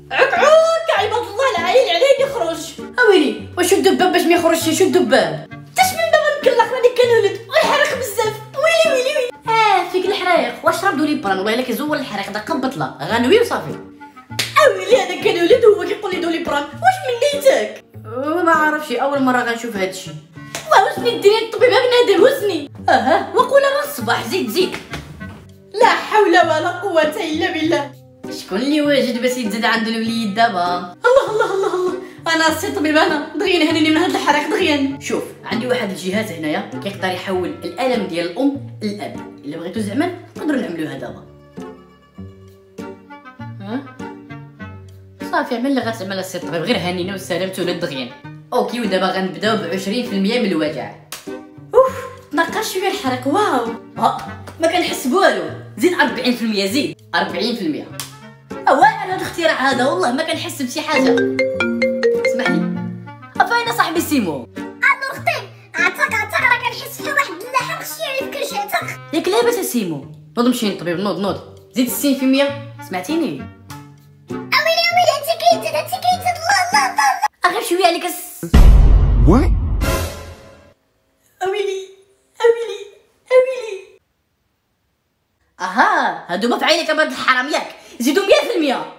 عك عباد الله العايل عليه يخرج. اويلي واش الدباب باش ما يخرجش؟ شو الدباب؟ تاش من بابا مكلخ راني كنولد والحرق بزاف. ويلي ويلي ويلي. فيك الحريق. واش راه دولي بران والله الا كيزول الحريق دقه بطله غنوي وصافي. اويلي انا كنولد هو كيقول لي دولي بران. واش من نيتك؟ ما عارفش اول مره غنشوف هادشي. واش ندير الطبيبه بنادم وزني. وقول راه الصباح زيد. لا حول ولا قوه الا بالله. شكون اللي واجد باش يتزاد عند الوليد دابا؟ الله انا السي طبيب انا دغيا نهنيني من هاد الحريق دغيا. شوف عندي واحد الجهاز هنايا كيقدر يحول الالم ديال الام للاب. الا بغيتو زعما نقدروا نعملوها دابا. صافي عمل اللي غتعمل السي طبيب، غير هنينا وسلامتونا دغيا. اوكي ودابا غنبداو ب 20% من الوجع. تنقص شويه الحريق. واو ما كنحس بوالو. زيد 40%. زيد 40%. واعر هاد الاختراع هذا والله ما كنحس بشي حاجه. اسمح لي فاين صاحبي سيمو؟ نور اختي عتق راه كنحس بحال واحد اللحم خشيري في كرشي عتق. ياك لاباس سيمو؟ نوض مشي للطبيب. نوض زيد 60%. سمعتيني؟ اويلي انت كيتزاد الله غير شويه عليك What? اويلي. هادو ما في عينك بهاد الحرام ياك. زيدو 100%.